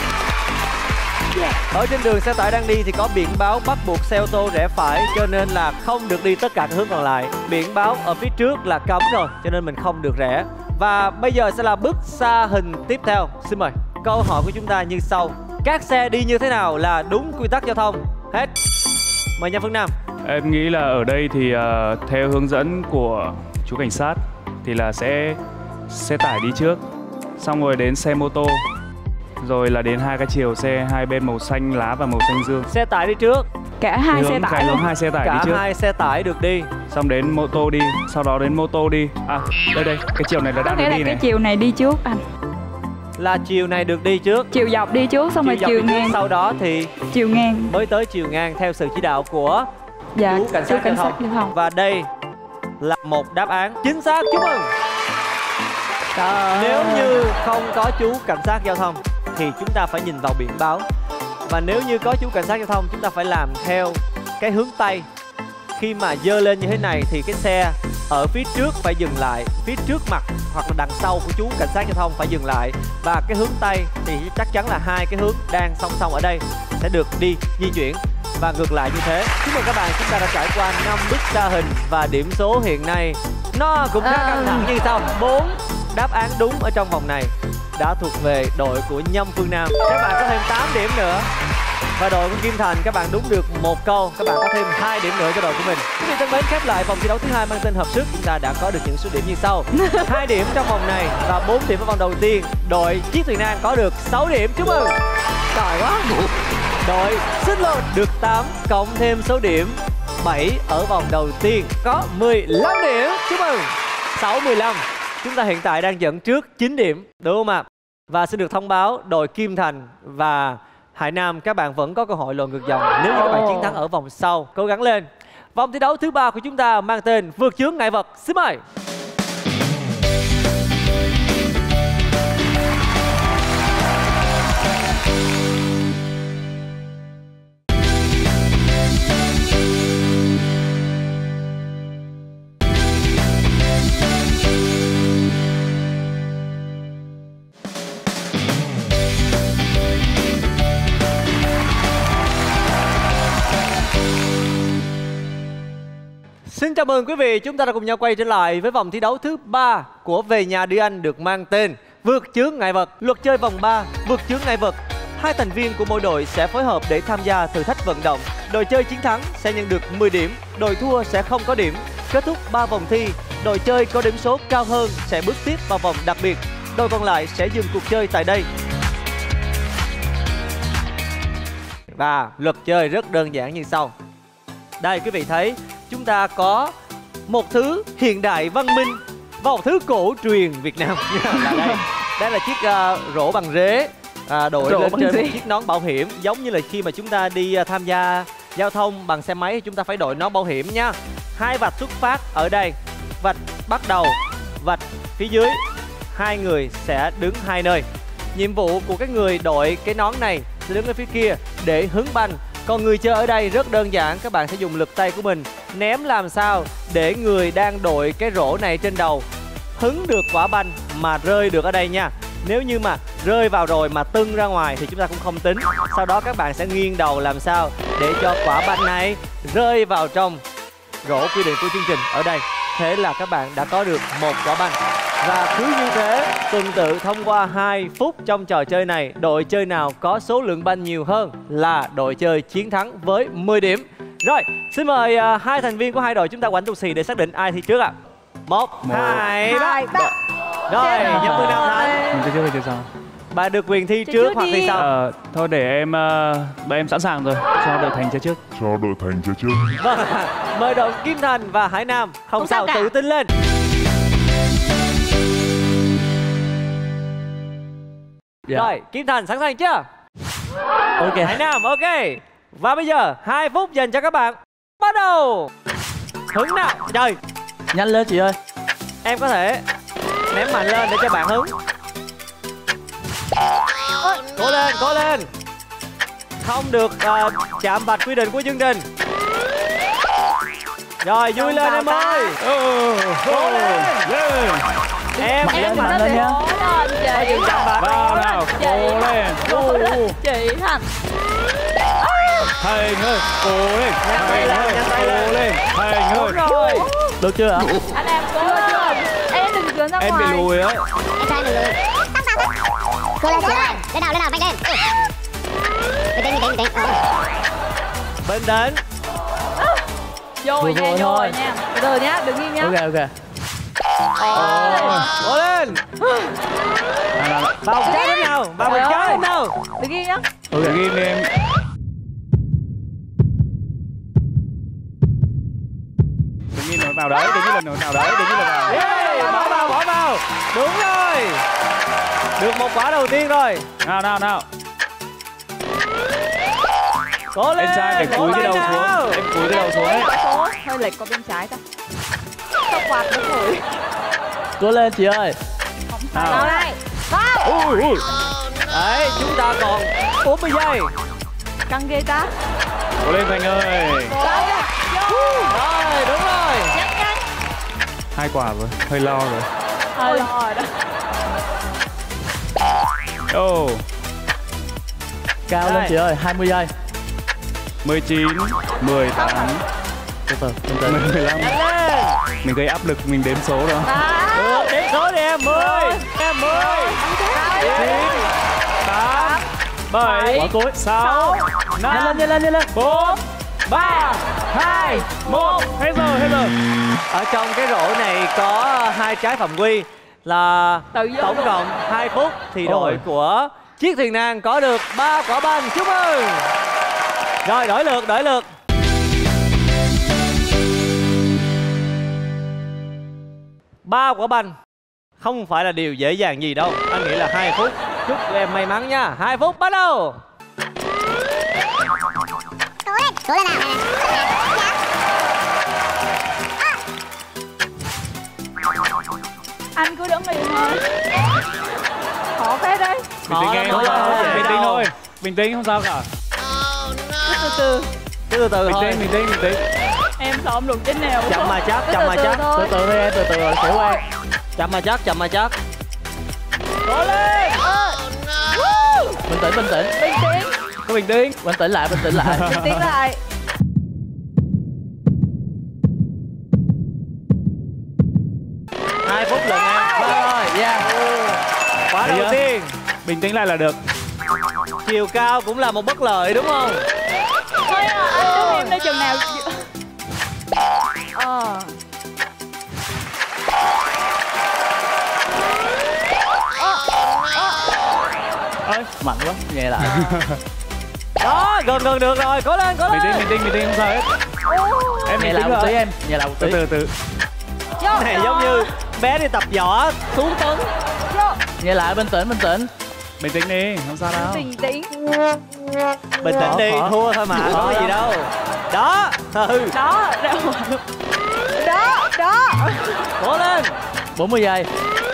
Ở trên đường xe tải đang đi thì có biển báo bắt buộc xe ô tô rẽ phải, cho nên là không được đi tất cả các hướng còn lại. Biển báo ở phía trước là cấm rồi, cho nên mình không được rẽ. Và bây giờ sẽ là bức xa hình tiếp theo. Xin mời. Câu hỏi của chúng ta như sau: các xe đi như thế nào là đúng quy tắc giao thông? Hết. Mời Nhâm Phương Nam. Em nghĩ là ở đây thì uh, theo hướng dẫn của chú cảnh sát thì là sẽ xe tải đi trước, xong rồi đến xe mô tô, rồi là đến hai cái chiều xe hai bên màu xanh lá và màu xanh dương. Xe tải đi trước. Cả hai hướng, xe tải hướng luôn. hai xe tải Cả đi trước. hai xe tải được đi. Xong đến mô tô đi, sau đó đến mô tô đi. À, đây đây, cái chiều này là Có đang nghĩa được là đi cái này. chiều này đi trước anh. Là chiều này được đi trước. Chiều dọc đi trước, xong rồi dọc chiều đi trước, ngang. sau đó thì Chiều ngang. mới tới chiều ngang theo sự chỉ đạo của Dạ, chú cảnh sát, chú cảnh giao sát thông. giao thông. Và đây là một đáp án chính xác. Chúc mừng. Nếu như không có chú cảnh sát giao thông thì chúng ta phải nhìn vào biển báo. Và nếu như có chú cảnh sát giao thông, chúng ta phải làm theo cái hướng Tây. Khi mà dơ lên như thế này thì cái xe ở phía trước phải dừng lại, phía trước mặt hoặc là đằng sau của chú cảnh sát giao thông phải dừng lại. Và cái hướng Tây thì chắc chắn là hai cái hướng đang song song ở đây sẽ được đi di chuyển và ngược lại như thế. Chúc mừng các bạn, chúng ta đã trải qua năm bức xa hình và điểm số hiện nay nó cũng khá căng thẳng như sau. Bốn đáp án đúng ở trong vòng này đã thuộc về đội của Nhâm Phương Nam. Các bạn có thêm tám điểm nữa. Và đội của Kim Thành, các bạn đúng được một câu, các bạn có thêm hai điểm nữa cho đội của mình. Quý vị thân mến, khép lại vòng thi đấu thứ hai mang tên hợp sức, chúng ta đã có được những số điểm như sau: hai điểm trong vòng này và bốn điểm ở vòng đầu tiên. Đội Chiếc Thuyền Nan có được sáu điểm. Chúc mừng. Giỏi quá. Đội Xích Lô được tám cộng thêm số điểm bảy ở vòng đầu tiên có mười lăm điểm. Chúc mừng. Sáu mười lăm. Chúng ta hiện tại đang dẫn trước chín điểm, đúng không ạ? Và xin được thông báo đội Kim Thành và Hải Nam, các bạn vẫn có cơ hội lội ngược dòng nếu như các bạn chiến thắng ở vòng sau. Cố gắng lên. Vòng thi đấu thứ ba của chúng ta mang tên vượt chướng ngại vật. Xin mời. Xin chào mừng quý vị, chúng ta đã cùng nhau quay trở lại với vòng thi đấu thứ ba của Về Nhà Đi Anh được mang tên vượt chướng ngại vật. Luật chơi vòng ba, vượt chướng ngại vật. Hai thành viên của mỗi đội sẽ phối hợp để tham gia thử thách vận động. Đội chơi chiến thắng sẽ nhận được mười điểm, đội thua sẽ không có điểm. Kết thúc ba vòng thi, đội chơi có điểm số cao hơn sẽ bước tiếp vào vòng đặc biệt. Đội còn lại sẽ dừng cuộc chơi tại đây. Và luật chơi rất đơn giản như sau. Đây quý vị thấy, chúng ta có một thứ hiện đại văn minh và một thứ cổ truyền Việt Nam. Là đây. Đây là chiếc uh, rổ bằng rế, uh, đội Rổ lên bằng trên rế. một chiếc nón bảo hiểm. Giống như là khi mà chúng ta đi uh, tham gia giao thông bằng xe máy thì chúng ta phải đội nón bảo hiểm nha. Hai vạch xuất phát ở đây, vạch bắt đầu, vạch phía dưới. Hai người sẽ đứng hai nơi. Nhiệm vụ của cái người đội cái nón này sẽ đứng ở phía kia để hứng banh. Còn người chơi ở đây rất đơn giản, các bạn sẽ dùng lực tay của mình ném làm sao để người đang đội cái rổ này trên đầu hứng được quả banh mà rơi được ở đây nha. Nếu như mà rơi vào rồi mà tưng ra ngoài thì chúng ta cũng không tính. Sau đó các bạn sẽ nghiêng đầu làm sao để cho quả banh này rơi vào trong rổ quy định của chương trình ở đây. Thế là các bạn đã có được một quả banh. Và cứ như thế, tuần tự thông qua hai phút trong trò chơi này, đội chơi nào có số lượng banh nhiều hơn là đội chơi chiến thắng với mười điểm. Rồi, xin mời uh, hai thành viên của hai đội chúng ta quánh tù xì để xác định ai thi trước ạ. À. Một, Một. hai, ba. Hai, ba. Rồi, Chết nhắm rồi. mười nào Thành. Mình chơi trước hay chơi sau? Bạn được quyền thi Chơi trước trước hoặc đi. thi sau. Ờ, thôi để em, uh, bọn em sẵn sàng rồi, cho đội Thành chơi trước. Cho đội Thành chơi trước. Vâng, mời đội Kim Thành và Hải Nam. Không, Không sao sao, cả. tự tin lên. Dạ. Rồi, Kim Thành sẵn sàng chưa? Ok. Hải Nam, ok. Và bây giờ, hai phút dành cho các bạn. Bắt đầu. Hứng nào. Trời, Nhanh lên chị ơi. em có thể ném mạnh lên để cho bạn hứng. Cố lên, cố lên. Không được uh, chạm vạch quy định của chương trình. Rồi, vui Không lên vào em ta. ơi. Cố lên. Em Mạnh lên, em mạnh mạnh lên lên nha. Cố lên chị. Đừng chạm vạch. Vào nào, cố lên. Cố lên chị Thành. Thành ơi, cố lên. Nhanh tay Thành lên, ơi, nhanh tay lên. cố lên. Thành ơi. Đúng rồi. Được chưa ạ? Anh em cố chưa? Em đừng trốn ra Em bị ngoài. lùi ấy. Em trai mình rồi. Cô lên chị ơi. Lên nào, lên nào, mạnh lên. Bình tĩnh, bình tĩnh, bình tĩnh. Ờ. Bình tĩnh. Vô Vừa nha, vừa vô thôi. nha. Từ từ nhá, đừng nghiêng nhá. Ok ok. Cố lên. Vào một cái đến nào. Vào một Trời cái ơi. đến nào. Đừng nghiêng nhá. Ok, ghi đi em. Đừng ghi nó vào đấy, đừng ghi là nó vào đấy, đừng ghi là vào. Yeah, bỏ vào, bỏ vào. Đúng rồi. Được một quả đầu tiên rồi. Nào, nào, nào. Cố lên. Em trai phải cố cúi cái lên đầu nào. xuống. Em cúi cái đầu xuống ấy. Số hơi lệch qua bên trái ta. Sao quạt nó thổi. Cố lên chị ơi. Nào Nào. đây. Vào. Ui, ui. Đấy, chúng ta còn bốn mươi giây. Căng ghê ta. Cố lên Thành ơi. Rồi, đúng rồi. Hai quả rồi, hơi lo rồi. Hơi lo rồi đó. Oh, Cao Đây. lên chị ơi, hai mươi giây. mười chín, mười tám, Từ từ, từ từ. mười lăm. Nhanh lên. Mình gây áp lực, mình đếm số rồi. Được, đếm số đi em. mười. Em mười. chín. tám. bảy. Quả cuối. sáu. Nhanh năm. lên, nhanh lên, nhanh lên. bốn. ba. hai. một. Hết giờ, hết giờ. Ở trong cái rổ này có hai trái phạm quy là Tự vô tổng luôn. cộng hai phút thì đội Ôi. của chiếc thuyền nan có được ba quả banh. Chúc mừng. Rồi, đổi lượt, đổi lượt. Ba quả banh không phải là điều dễ dàng gì đâu. Anh nghĩ là hai phút. Chúc em may mắn nha. Hai phút bắt đầu. Cố lên, cố lên nào. Anh cứ đứng im thôi. Khó phết đấy. Bình tĩnh Khó em, lắm, không khó sao, lắm. bình tĩnh thôi. Bình tĩnh, không sao cả. Từ từ. Từ từ Bình thôi. tĩnh, bình tĩnh, bình tĩnh. Em sợ không được trên nào. Chậm mà chắc, Từ chậm mà từ chắc. thôi. Từ từ thôi em, từ từ rồi, sẽ quen. Chậm mà chắc, chậm mà chắc. Cố lên. Bình tĩnh, bình tĩnh. Bình tĩnh. Có bình tĩnh. Bình tĩnh lại, bình tĩnh lại. Bình tĩnh lại. Hai phút lần em. Rồi, yeah. Quả Thấy đầu chưa? tiên. Bình tĩnh lại là được. Chiều cao cũng là một bất lợi đúng không? Thôi à, anh đứng im đây chừng nào. Ờ. Ơi, Mạnh quá, nghe lại. Đó, gần gần được rồi, cố lên, cố bình lên. tĩnh, bình tĩnh, bình tĩnh, không sao hết. Em Nghe bình lại tĩnh một rồi. tí em, nghe lại một Từ tí. từ từ. Này giống như bé đi tập võ xuống tấn. Nghe lại, bình tĩnh, bình tĩnh. Bình tĩnh đi, không sao đâu. Bình tĩnh. Bình tĩnh đi, Khó. thua thôi mà, có gì đâu. Đó, ừ, Đó, đâu. Đó, đó. cố lên. bốn mươi giây.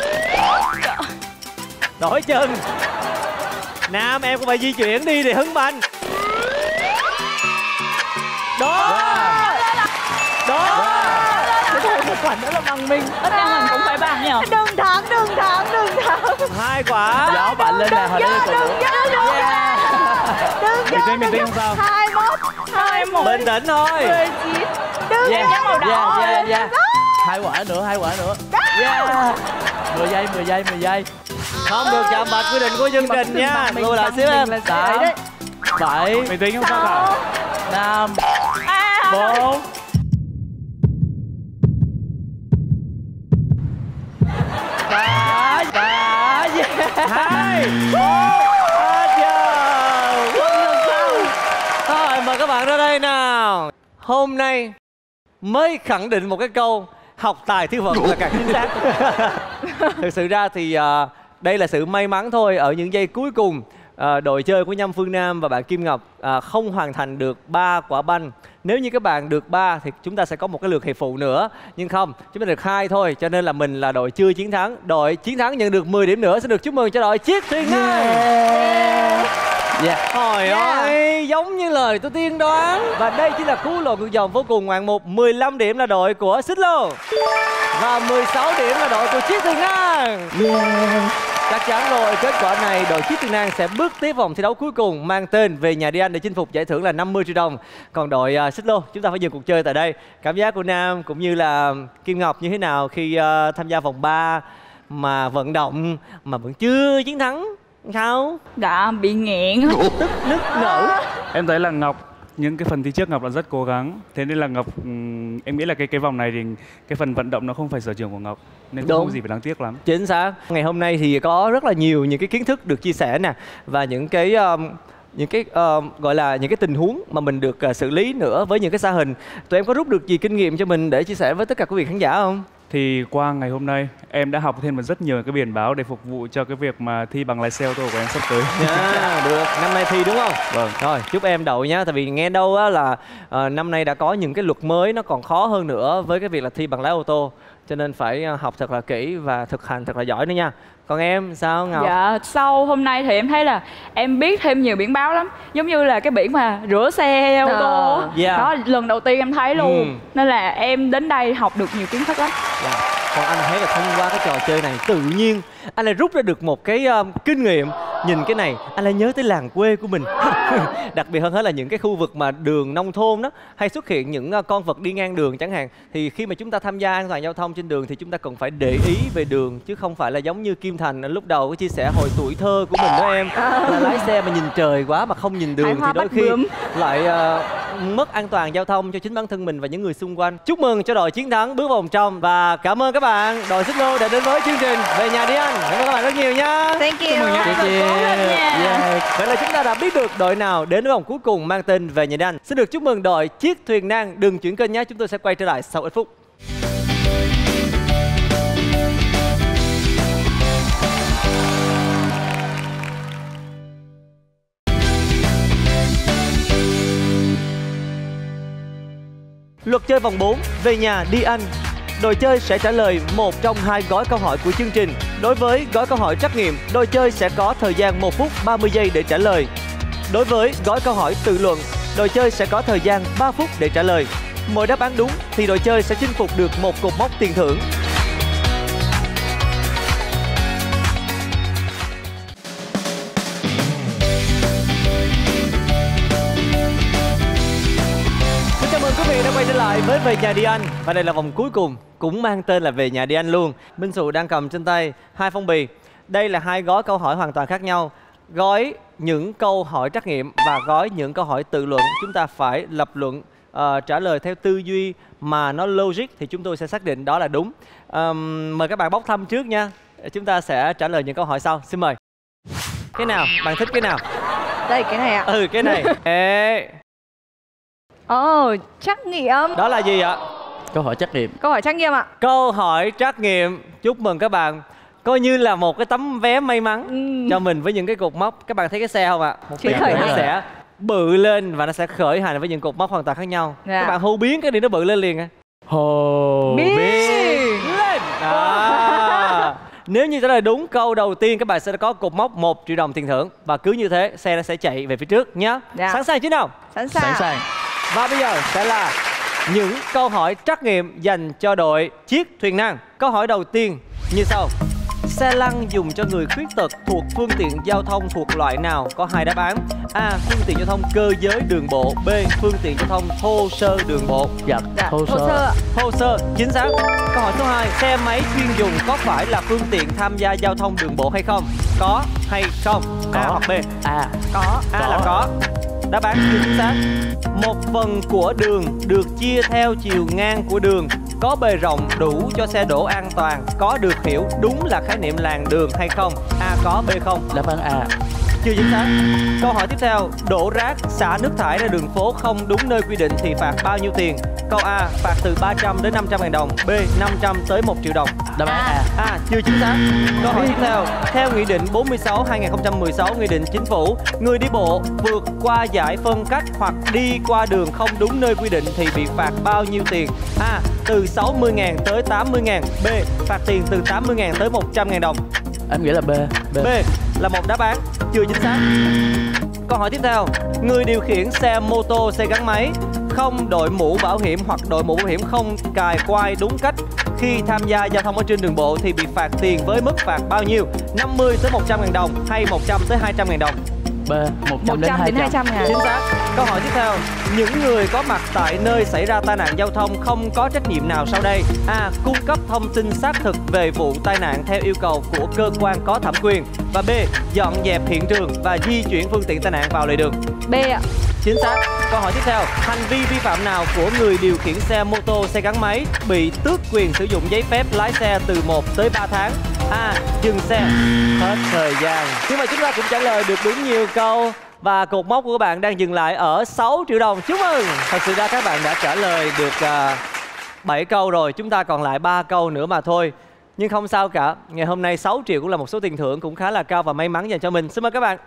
Đổi chân. Nam, em cũng phải di chuyển đi để hứng mạnh. Đó. Đó. Một quả nữa là bằng mình. Tất cả mình cũng phải bằng nhỉ? Đừng thắng, đừng thắng, đừng thắng. Hai quả. Gió mạnh lên nè, hồi đây cổ vũ. Đừng Bình tĩnh, bình tĩnh, không sao. hai mốt, hai một. Bình tĩnh thôi. mười chín. Đừng em nhắc màu đỏ. Yeah, yeah, yeah. Hai quả nữa, hai quả nữa. Yeah. mười giây, mười giây, mười giây. Không được chạm vạch quy định của chương trình nha. Lùi lại xíu em. Tám, bảy, Bình tĩnh, không sao cả. năm, bốn, ba, ba, yeah. Hai, một, hết giờ. Quân lần sau. Thôi mời các bạn ra đây nào. Hôm nay mới khẳng định một cái câu học tài thi vật là càng chính xác. Thực sự ra thì uh, đây là sự may mắn thôi. Ở những giây cuối cùng, uh, đội chơi của Nhâm Phương Nam và bạn Kim Ngọc uh, không hoàn thành được ba quả banh. Nếu như các bạn được ba thì chúng ta sẽ có một cái lượt hiệp phụ nữa. Nhưng không, chúng ta được hai thôi. Cho nên là mình là đội chưa chiến thắng. Đội chiến thắng nhận được mười điểm nữa. Xin được chúc mừng cho đội Chiếc Thuyền Ngang. Yeah. Trời ơi, giống như lời tôi tiên đoán. Và đây chính là cú lội ngược dòng vô cùng ngoạn mục. mười lăm điểm là đội của Xích Lô và mười sáu điểm là đội của Chiếc Thuyền Ngang. Yeah. Chắc chắn rồi, kết quả này đội Chiếc Thuyền Ngang sẽ bước tiếp vòng thi đấu cuối cùng mang tên Về Nhà Đi Anh để chinh phục giải thưởng là năm mươi triệu đồng. Còn đội uh, Xích Lô, chúng ta phải dừng cuộc chơi tại đây. Cảm giác của Nam cũng như là Kim Ngọc như thế nào khi uh, tham gia vòng ba mà vận động mà vẫn chưa chiến thắng? Sao? Đã bị nghẹn. Tức nức nở. Em thấy là Ngọc, những cái phần thi trước Ngọc là rất cố gắng. Thế nên là Ngọc, ừm, em nghĩ là cái cái vòng này thì cái phần vận động nó không phải sở trường của Ngọc. Nên cũng Đúng. không có gì phải đáng tiếc lắm. Chính xác. Ngày hôm nay thì có rất là nhiều những cái kiến thức được chia sẻ nè. Và những cái um, những cái uh, gọi là những cái tình huống mà mình được uh, xử lý nữa với những cái sa hình. Tụi em có rút được gì kinh nghiệm cho mình để chia sẻ với tất cả quý vị khán giả không? Thì qua ngày hôm nay em đã học thêm rất nhiều cái biển báo để phục vụ cho cái việc mà thi bằng lái xe ô tô của em sắp tới. Yeah, được. Năm nay thi đúng không? Vâng. Rồi, chúc em đậu nhá. Tại vì nghe đâu á là uh, năm nay đã có những cái luật mới nó còn khó hơn nữa với cái việc là thi bằng lái ô tô. Cho nên phải uh, học thật là kỹ và thực hành thật là giỏi nữa nha. Còn em sao Ngọc? Dạ, sau hôm nay thì em thấy là em biết thêm nhiều biển báo lắm. Giống như là cái biển mà rửa xe ô tô á. Yeah. Đó, lần đầu tiên em thấy luôn. Ừ. Nên là em đến đây học được nhiều kiến thức lắm. Dạ. Còn anh thấy là thông qua cái trò chơi này tự nhiên anh lại rút ra được một cái uh, kinh nghiệm. Nhìn cái này anh lại nhớ tới làng quê của mình. Đặc biệt hơn hết là những cái khu vực mà đường nông thôn đó hay xuất hiện những uh, con vật đi ngang đường chẳng hạn. Thì khi mà chúng ta tham gia an toàn giao thông trên đường thì chúng ta cần phải để ý về đường, chứ không phải là giống như Kim Thành lúc đầu có chia sẻ hồi tuổi thơ của mình đó em, là lái xe mà nhìn trời quá mà không nhìn đường Hải thì hoa đôi bắt khi bướm. lại uh, mất an toàn giao thông cho chính bản thân mình và những người xung quanh. Chúc mừng cho đội chiến thắng bước vào vòng trong và cảm ơn các bạn đội Xích Lô đã đến với chương trình Về Nhà Đi Anh. Cảm ơn các bạn rất nhiều nha. Thank you. Chị chị. Yeah. Vậy là chúng ta đã biết được đội nào đến với vòng cuối cùng mang tên Về Nhà Đi Anh. Xin được chúc mừng đội Chiếc Thuyền Ngang. Đừng chuyển kênh nhé, chúng tôi sẽ quay trở lại sau ít phút. Luật chơi vòng bốn, Về Nhà Đi Anh. Đội chơi sẽ trả lời một trong hai gói câu hỏi của chương trình. Đối với gói câu hỏi trắc nghiệm, đội chơi sẽ có thời gian một phút ba mươi giây để trả lời. Đối với gói câu hỏi tự luận, đội chơi sẽ có thời gian ba phút để trả lời. Mỗi đáp án đúng thì đội chơi sẽ chinh phục được một cột mốc tiền thưởng. Xin chào mừng quý vị đã quay trở lại với Về Nhà Đi Anh. Và đây là vòng cuối cùng, cũng mang tên là Về Nhà Đi Anh luôn. Minh Sụ đang cầm trên tay hai phong bì. Đây là hai gói câu hỏi hoàn toàn khác nhau. Gói những câu hỏi trắc nghiệm và gói những câu hỏi tự luận. Chúng ta phải lập luận, uh, trả lời theo tư duy mà nó logic thì chúng tôi sẽ xác định đó là đúng. Um, mời các bạn bốc thăm trước nha. Chúng ta sẽ trả lời những câu hỏi sau. Xin mời. Cái nào? Bạn thích cái nào? Đây, cái này ạ. Ừ, cái này. Ê, Ồ, oh, trắc nghiệm. đó là gì ạ? Câu hỏi trắc nghiệm. Câu hỏi trắc nghiệm ạ. Câu hỏi trắc nghiệm. Chúc mừng các bạn. Coi như là một cái tấm vé may mắn Ừ. cho mình với những cái cột mốc. Các bạn thấy cái xe không ạ? Một Chỉ cái khởi nó hành. sẽ bự lên và nó sẽ khởi hành với những cột mốc hoàn toàn khác nhau. Dạ. Các bạn hô biến cái gì nó bự lên liền à. Hồ. Biến. Lên. À. Nếu như trả lời đúng câu đầu tiên, các bạn sẽ có cột mốc một triệu đồng tiền thưởng. Và cứ như thế xe nó sẽ chạy về phía trước nhé. Dạ. Sẵn sàng chứ nào? Sẵn sàng. Sẵn sàng. Và bây giờ sẽ là những câu hỏi trắc nghiệm dành cho đội Chiếc Thuyền Nan. Câu hỏi đầu tiên như sau. Xe lăn dùng cho người khuyết tật thuộc phương tiện giao thông thuộc loại nào? Có hai đáp án. A. Phương tiện giao thông cơ giới đường bộ. B. Phương tiện giao thông thô sơ đường bộ. Dạ, Dạ, thô hồ sơ. sơ ạ. Thô sơ, chính xác. Câu hỏi số hai. Xe máy chuyên dùng có phải là phương tiện tham gia giao thông đường bộ hay không? Có hay không? A Có. hoặc B? A. Có. A Có. là có. Đáp án chưa chính xác. Một phần của đường được chia theo chiều ngang của đường, có bề rộng đủ cho xe đỗ an toàn, có được hiểu đúng là khái niệm làn đường hay không? A có, B không? Đáp án A. Chưa chính xác. Câu hỏi tiếp theo. Đổ rác, xả nước thải ra đường phố không đúng nơi quy định thì phạt bao nhiêu tiền? Câu A. Phạt từ ba trăm đến năm trăm ngàn đồng. B. năm trăm tới một triệu đồng. Đáp án A. A. Chưa chính xác. Câu hỏi tiếp theo. Theo Nghị định bốn mươi sáu hai nghìn không trăm mười sáu Nghị định Chính phủ, người đi bộ vượt qua giải phân cách hoặc đi qua đường không đúng nơi quy định thì bị phạt bao nhiêu tiền? A. Từ sáu mươi ngàn tới tám mươi ngàn. B. Phạt tiền từ tám mươi ngàn tới một trăm ngàn đồng. Em nghĩ là B. B. B là một đáp án chưa chính xác. Câu hỏi tiếp theo. Người điều khiển xe mô tô, xe gắn máy không đội mũ bảo hiểm hoặc đội mũ bảo hiểm không cài quai đúng cách khi tham gia giao thông ở trên đường bộ thì bị phạt tiền với mức phạt bao nhiêu? năm mươi tới một trăm ngàn đồng hay một trăm tới hai trăm ngàn đồng? B. một trăm một đến trăm hai đến hai trăm. trăm ngàn. Chính xác. Câu hỏi tiếp theo. Những người có mặt tại nơi xảy ra tai nạn giao thông không có trách nhiệm nào sau đây? A. Cung cấp thông tin xác thực về vụ tai nạn theo yêu cầu của cơ quan có thẩm quyền. Và B. Dọn dẹp hiện trường và di chuyển phương tiện tai nạn vào lề đường. B ạ. Chính xác. Câu hỏi tiếp theo. Hành vi vi phạm nào của người điều khiển xe mô tô, xe gắn máy bị tước quyền sử dụng giấy phép lái xe từ một tới ba tháng? A. Dừng xe. Hết thời gian. Nhưng mà chúng ta cũng trả lời được đúng nhiều câu. Và cột mốc của các bạn đang dừng lại ở sáu triệu đồng. Chúc mừng. Thật sự ra các bạn đã trả lời được uh, bảy câu rồi. Chúng ta còn lại ba câu nữa mà thôi. Nhưng không sao cả. Ngày hôm nay sáu triệu cũng là một số tiền thưởng cũng khá là cao và may mắn dành cho mình. Xin mời các bạn.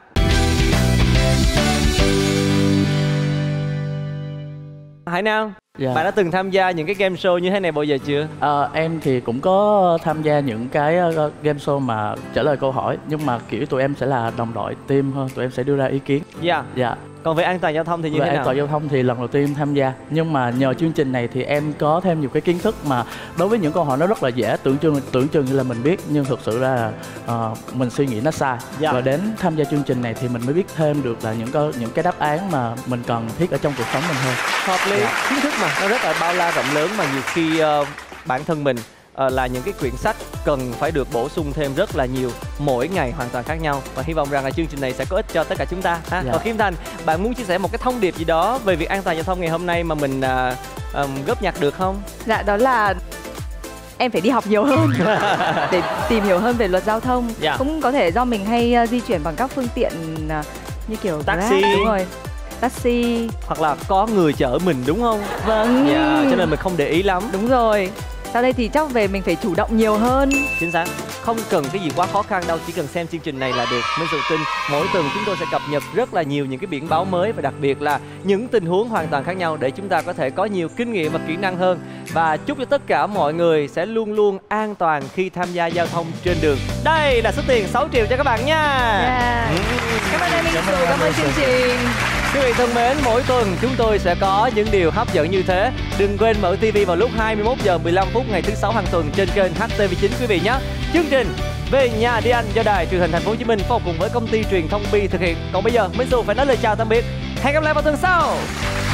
Hải Nam, Dạ. bạn đã từng tham gia những cái game show như thế này bao giờ chưa? Ờ, em thì cũng có tham gia những cái uh, game show mà trả lời câu hỏi, nhưng mà kiểu tụi em sẽ là đồng đội team hơn, tụi em sẽ đưa ra ý kiến. Dạ. Dạ. Còn về an toàn giao thông thì như Về thế an nào? toàn giao thông thì lần đầu tiên em tham gia, nhưng mà nhờ chương trình này thì em có thêm nhiều cái kiến thức mà đối với những câu hỏi nó rất là dễ, tưởng chừng tưởng chừng như là mình biết nhưng thực sự ra là uh, mình suy nghĩ nó sai. Dạ. Và đến tham gia chương trình này thì mình mới biết thêm được là những câu những cái đáp án mà mình cần thiết ở trong cuộc sống mình hơn. Hợp lý. Dạ. Kiến thức mà nó rất là bao la rộng lớn mà nhiều khi uh, bản thân mình uh, là những cái quyển sách cần phải được bổ sung thêm rất là nhiều, mỗi ngày hoàn toàn khác nhau, và hy vọng rằng là chương trình này sẽ có ích cho tất cả chúng ta ha. Dạ. Còn Kim Thành, bạn muốn chia sẻ một cái thông điệp gì đó về việc an toàn giao thông ngày hôm nay mà mình uh, um, góp nhặt được không? Dạ, đó là em phải đi học nhiều hơn để tìm hiểu hơn về luật giao thông. Dạ. Cũng có thể do mình hay uh, di chuyển bằng các phương tiện uh, như kiểu Taxi. Grab, đúng rồi, taxi. Hoặc là có người chở mình đúng không? Vâng. Dạ, cho nên mình không để ý lắm. Đúng rồi. Sau đây thì chắc về mình phải chủ động nhiều hơn. Chính xác. Không cần cái gì quá khó khăn đâu, chỉ cần xem chương trình này là được. Minh Sự tin mỗi tuần chúng tôi sẽ cập nhật rất là nhiều những cái biển báo mới, và đặc biệt là những tình huống hoàn toàn khác nhau để chúng ta có thể có nhiều kinh nghiệm và kỹ năng hơn. Và chúc cho tất cả mọi người sẽ luôn luôn an toàn khi tham gia giao thông trên đường. Đây là số tiền sáu triệu cho các bạn nha. Yeah. Ừ. Cảm ơn em Minh Sù, cảm ơn chương trình. Quý vị thân mến, mỗi tuần chúng tôi sẽ có những điều hấp dẫn như thế. Đừng quên mở ti vi vào lúc hai mươi mốt giờ mười lăm phút ngày thứ sáu hàng tuần trên kênh hát tê vê chín quý vị nhé. Chương trình Về Nhà Đi Anh do Đài Truyền hình Thành phố Hồ Chí Minh phối hợp cùng với công ty truyền thông Bi thực hiện. Còn bây giờ Minh Sù phải nói lời chào tạm biệt. Hẹn gặp lại vào tuần sau.